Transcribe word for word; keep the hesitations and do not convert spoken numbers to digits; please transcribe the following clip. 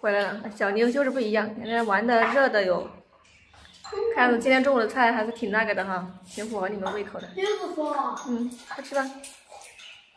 回来了，小妞就是不一样，人家玩的热的有。看着今天中午的菜还是挺那个的哈，挺符合你们胃口的。嗯，快吃吧。